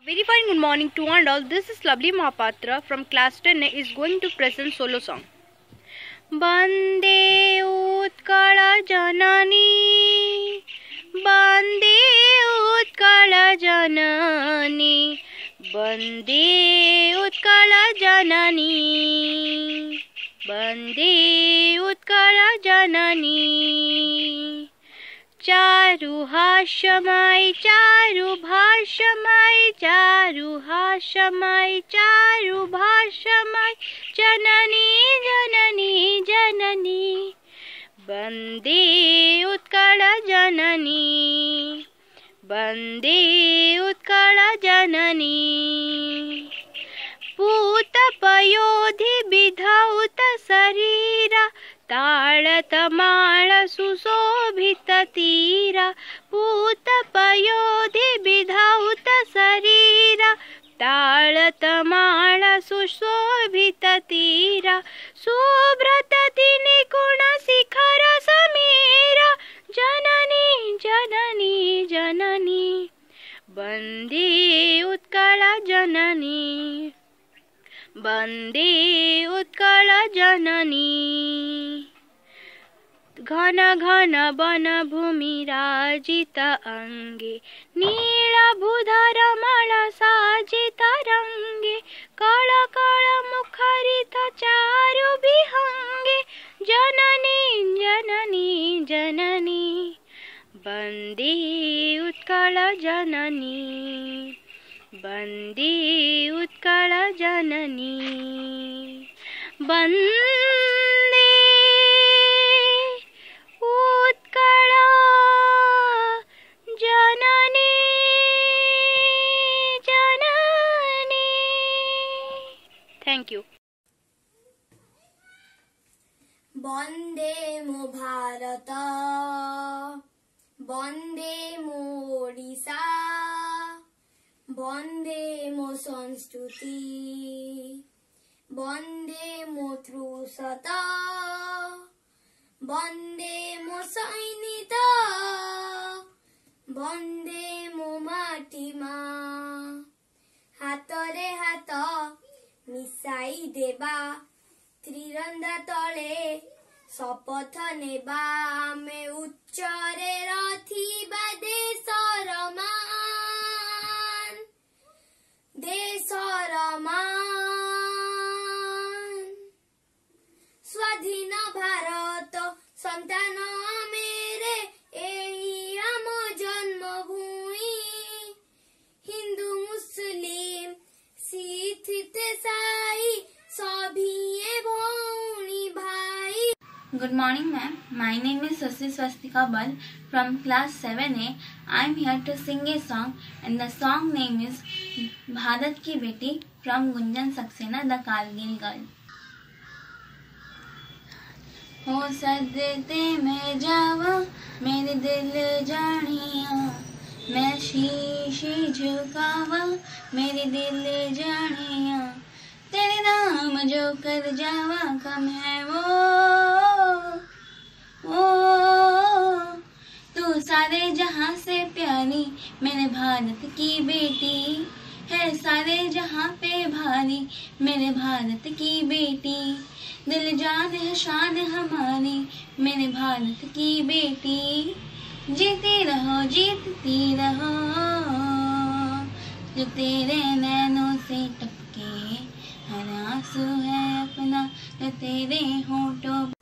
Very fine good morning to one and all. This is Lovely Mahapatra from class 10 is going to present solo song. Bande Utkala Janani, Bande Utkala Janani, Bande Utkala Janani, Bande Utkala Janani. चारु हाशमाई चारु भाषमाई चारु हाशमाई चारु भाषमाई जननी जननी जननी वंदे उत्कल जननी वंदे उत्कल जननी पूत पयोधि विधौत शरीरा ताळतमाळ सुशोभित तीरा पूत पयोधि विधौत शरीरा ताळतमाळ सुशोभित तीरा सुब्रत निकुण शिखर समीरा जननी जननी जननी वंदे उत्कल जननी वंदे उत्कल जननी घन घन वन भूमि राजित अंगे नीलभूधर मल साजित रंगे कळ कळ मुखरित चारु विहंगे जननी जननी जननी वंदे उत्कल जननी वंदे उत्कल जननी वंदे उत्कल जननी जननी। Thank you. वंदे मो भारत वंदे मो ओडिशा वंदे मो संस्कृति वंदे मो तृषता वंदे मो सैनिक वंदे मो माटीमा हातरे हाथ मिसाई देबा त्रिरंगा तले शपथ नेबा आमे उच्चरे रथिबा देशर मान देशर मान स्वाधीन भारत संतान मेरे एही आम जन्मभूमि हिंदू मुस्लिम सिख ईसाई सभी भौणी भाई। Good morning, ma'am. My name is Sasi Swastika Bal from class 7A. I am here to sing a song, and the song name is Bharat Ki Beti from Gunjan Saxena, the Kargil girl. हो सदते में जावा मेरे दिल जानिया मैं शीशी झुकावा मेरे दिल जानिया तेरे नाम जो कर जावा कम है वो तू सारे जहां से प्यारी मेरे भारत की बेटी है सारे जहां पे भारी मेरे भारत की बेटी दिल जान है शान हमारी मेरे भारत की बेटी जीती रहो जीतती रहो जो तेरे नैनों से टपके हर आंसू है अपना जो तेरे होठों